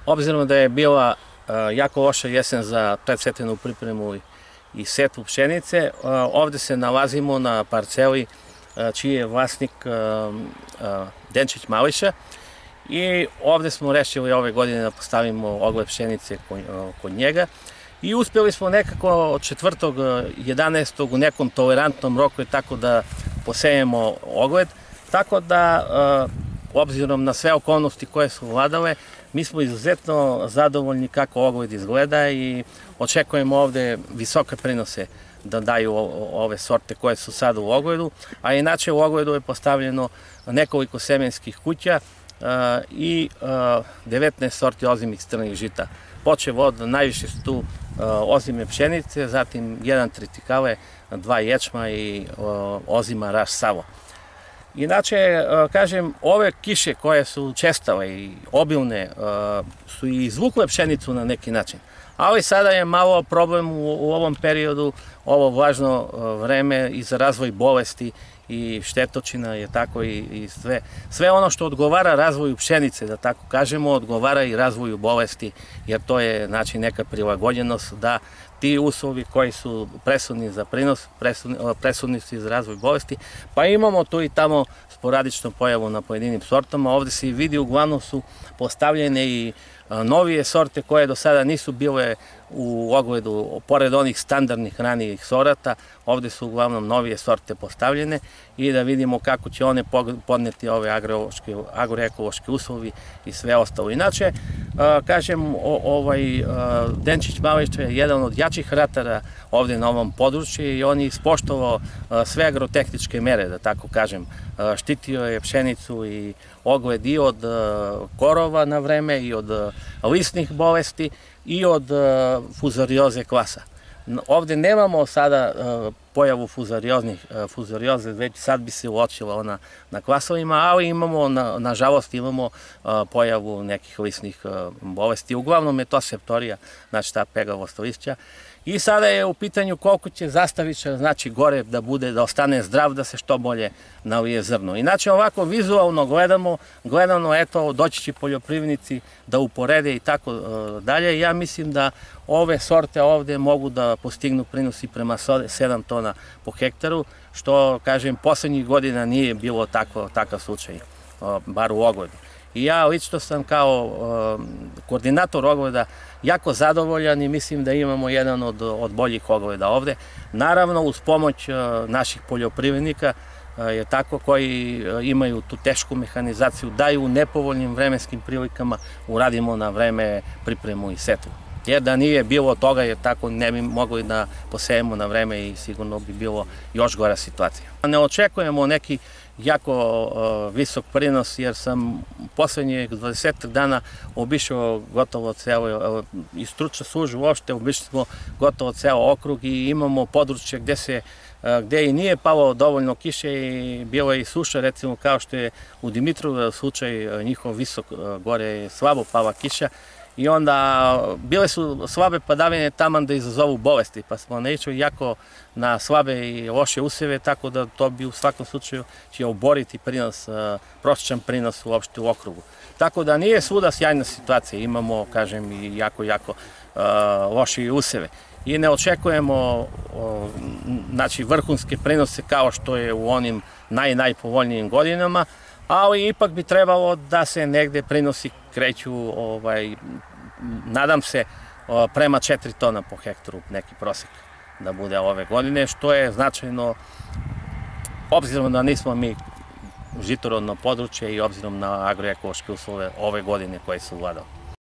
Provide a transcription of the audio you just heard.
Obzirom da je bila jako loša jesen za predsetvenu pripremu i setvu pšenice, ovde se nalazimo na parceli čiji je vlasnik Denčić Mališa i ovde smo rešili ove godine da postavimo ogled pšenice kod njega i uspjeli smo nekako od 4.11. u nekom tolerantnom roku tako da posejemo ogled, tako da obzirom na sve okolnosti koje su vladale, mi smo izuzetno zadovoljni kako ogled izgleda i očekujemo ovde visoke prinose da daju ove sorte koje su sada u ogledu, a inače u ogledu je postavljeno nekoliko semenskih kuća i 19 sorti ozimih strnih žita. Počev od najviše su tu ozime pšenice, zatim 1 tritikale, 2 ječma i ozima raž savo. Inače, kažem, ove kiše koje su čestale i obilne su i izvukle pšenicu na neki način, ali sada je malo problem u ovom periodu, ovo vlažno vreme i za razvoj bolesti i štetočina je tako i sve ono što odgovara razvoju pšenice, da tako kažemo, odgovara i razvoju bolesti, jer to je znači neka prilagođenost da ti uslovi koji su presudni za prinos, presudni su za razvoj bolesti, pa imamo tu i tamo sporadičnu pojavu na pojedinim sortama. Ovde se i vidi, uglavnom su postavljene i novije sorte koje do sada nisu bile u ogledu, pored onih standardnih ranijih sorata, ovde su uglavnom novije sorte postavljene i da vidimo kako će one podneti ove agroekološki uslovi i sve ostalo. Inače, kažem, Denčić Mališa je jedan od jačih ratara ovde na ovom području i on je ispoštovao sve agrotehničke mere, da tako kažem. Štitio je pšenicu i ogled i od korova na vreme i od lisnih bolesti i od fuzarioze kvasa. Ovde nemamo sada pojavu fuzarioze, već sad bi se uočila ona na kvasovima, ali imamo, nažalost, imamo pojavu nekih lisnih bolesti. Uglavnom je to septorija, znači ta pegavost lišća. I sada je u pitanju koliko će zastavičar, znači gore da bude, da ostane zdrav, da se što bolje nalije zrno. Inače, ovako vizualno gledano, eto, doći će poljoprivrednici da uporede i tako dalje. Ja mislim da ove sorte ovde mogu da postignu prinos i prema 7 tona po hektaru, što, kažem, poslednjih godina nije bilo takav slučaj, bar u ogledu. I ja lično sam kao koordinator ogleda jako zadovoljan i mislim da imamo jedan od boljih ogleda ovde. Naravno, uz pomoć naših poljoprivrednika, je tako, koji imaju tu tešku mehanizaciju, da i u nepovoljnim vremenskim prilikama uradimo na vreme pripremu i setvu. Jer da nije bilo toga, jer tako ne bi mogli da posejemo na vreme i sigurno bi bilo još gora situacija. Ne očekujemo neki jako visok prinos, jer sam poslednjih 20 dana obišao gotovo celo, i stručna služba uopšte, obišli smo gotovo ceo okrug i imamo područje gde i nije palo dovoljno kiše i bilo je i suša, recimo kao što je u Dimitrovu slučaj njihov visok, gore je slabo pala kiša. I onda bile su slabe padavine taman da izazovu bolesti, pa smo naišli jako na slabe i loše useve, tako da to bi u svakom slučaju će oboriti prinos, prosječan prinos uopšte u okrugu. Tako da nije svuda sjajna situacija, imamo, kažem, i jako loše useve. I ne očekujemo znači, vrhunske prinose kao što je u onim najpovoljnijim godinama, ali ipak bi trebalo da se negde prinosi kreću, nadam se, prema 4 tona po hektaru, neki prosek da bude ove godine, što je značajno, obzirom da nismo mi žitorodno područje i obzirom na agroekološke uslove ove godine koje su vladale.